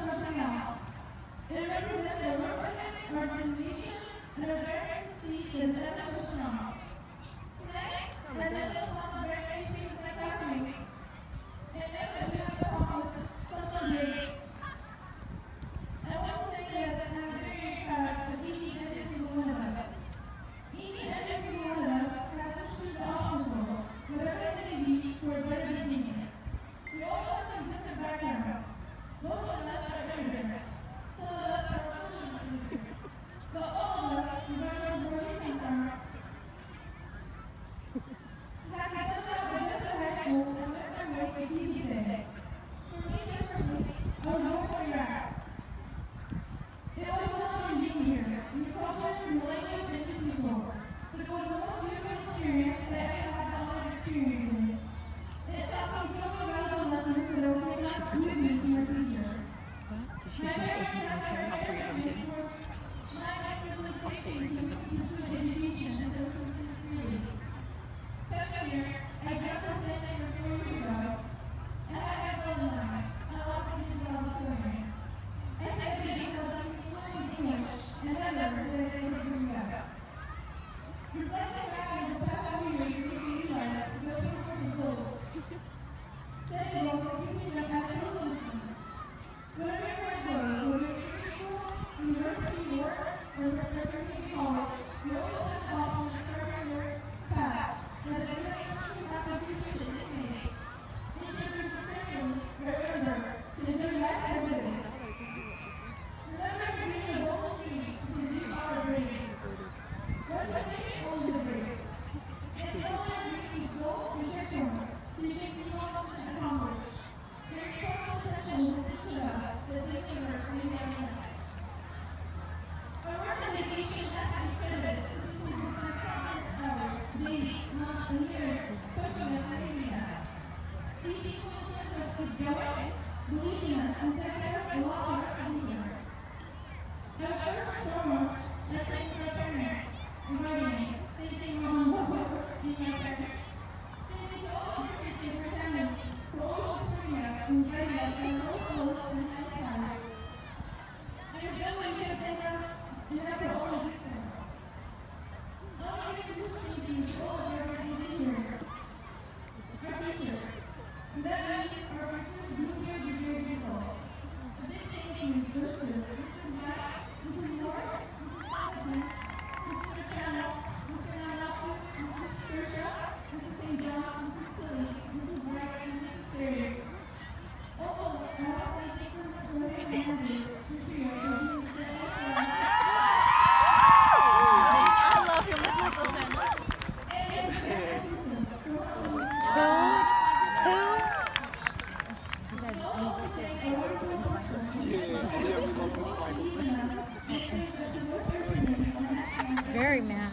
Very mad.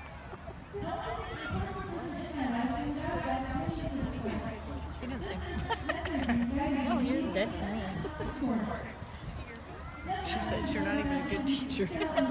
She didn't say. Oh, you're dead to me. She said you're not even a good teacher.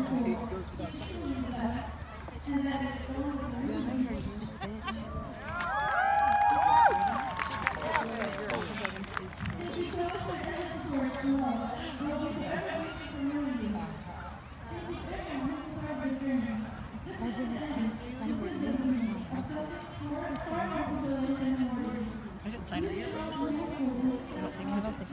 I didn't sign her yet. I don't think.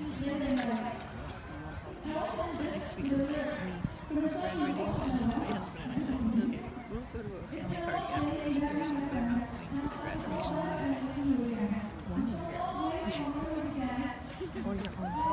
So next week is my niece who's graduating, and my husband and I said, okay, we'll go to a family party afterwards if there's one they're not sitting through the graduation. 1 year. Or your own